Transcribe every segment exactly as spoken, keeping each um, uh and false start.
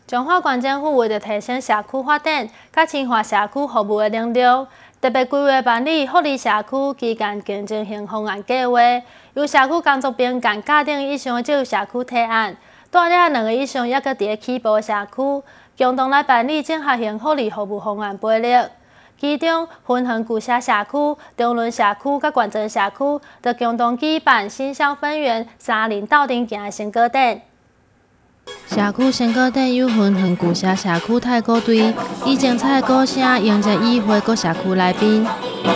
彰化县政府为了提升社区发展、甲深化社区服务的能力，特别规划办理福利社区基建竞争型方案计划，由社区工作编干家庭以上的这个社区提案，带领两个以上抑搁伫咧起步的社区，共同来办理整合型福利服务方案培力。其中，分恒旧社社区、中仑社区甲县镇社区，就共同举办新乡分园三林斗阵行的成果展。社区成果展有分恒旧社社区太鼓队，以精彩的鼓声迎接议会各社区来宾。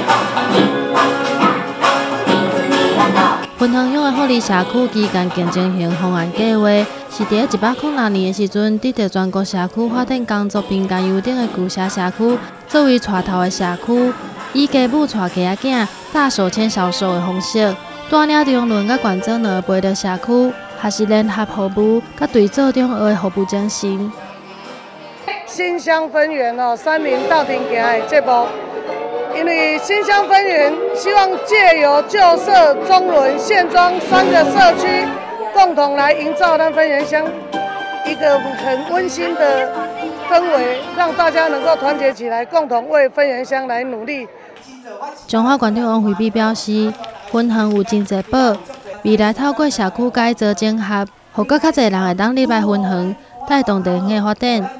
分恒乡的福利社区基建竞争型方案计划，是伫一百零六年的时阵，得到全国社区发展工作评价优等的旧社社区，作为带头的社区，以家母带家仔囝大手牵小手的方式，带领中仑甲县镇两个培力社区，学习联合服务甲对做中学的服务精神。 新乡分园哦，三林斗阵行的节目。因为新乡分园希望借由旧社、中仑、县庄三个社区，共同来营造咱分园乡一个很温馨的氛围，让大家能够团结起来，共同为分园乡来努力。 彰化县长王惠美表示，分恒有真济宝，未来透过社区改造整合，互更较侪人会当入来分恒，带动地方的发展。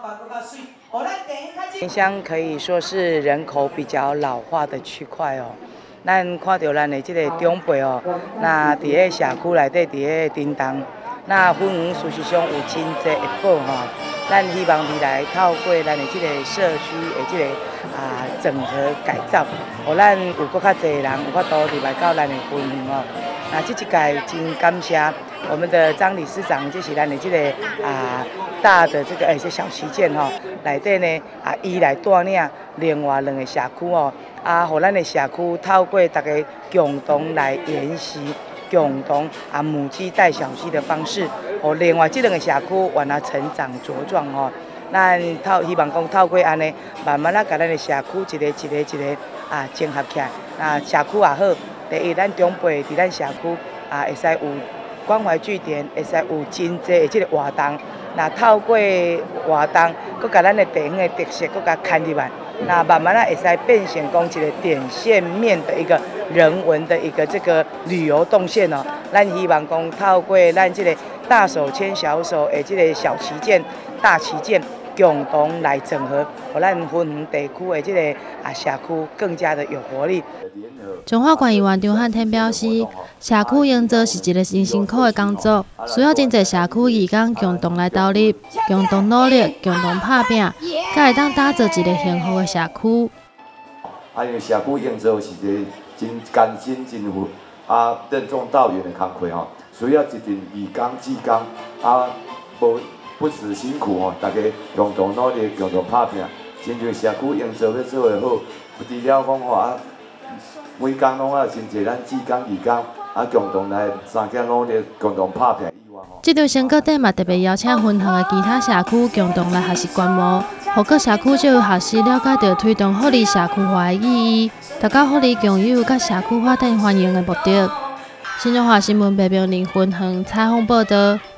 分乡可以说是人口比较老化的区块哦。咱看到咱的这个长辈哦，那伫个社区内底，伫个叮当，那分园事实上有真济会宝吼。咱希望未来透过咱的这个社区的这个啊整合改造，互咱有搁较侪人有法度入来到咱的分园哦。那这一届真感谢我们的张理事长，就是咱的这个啊大的这个而且小旗舰吼，内底呢啊伊来带领另外两个社区哦，啊，互咱的社区透过大家共同来研习，共同啊母鸡带小鸡的方式，互另外这两个社区往那成长茁壮哦。咱透希望讲透过安尼，慢慢啊，甲咱的社区一个一个一个啊整合起来，啊社区也好。第一，咱长辈伫咱社区啊，会使有关怀据点，会使有真济的即个活动。那透过活动，佮甲咱的地方的特色，佮甲牵入来，那慢慢啊会使变成讲一个点线面的一个人文的一个这个旅游动线哦。咱希望讲透过咱即个大手牵小手的即个小旗舰、大旗舰。共同来整合，互咱分园地区的这个啊社区更加的有活力。 彰化县议员张汉天表示，社区营造是一个真辛苦的工作，需要真侪社区义工共同来投入，共同努力，共同打拼，才会当打造一个幸福的社区。 啊，因为社区营造是一个真艰辛、真有啊任重道远的工作吼，需要一群义工、志工啊，无。不辞辛苦哦，大家共同努力，共同打拼，亲像社区营造要做得好，除了讲吼啊，每工拢啊真侪咱志工、义工啊，共同来三家努力，共同打拼以外吼。 这场成果展嘛特别邀请分恒的其他社区共同来学习观摩，互各社区就有学习了解到推动福利社区化的意义，达到福利共有甲社区发展欢迎的目的。新中华新闻北平林分恒采访报道。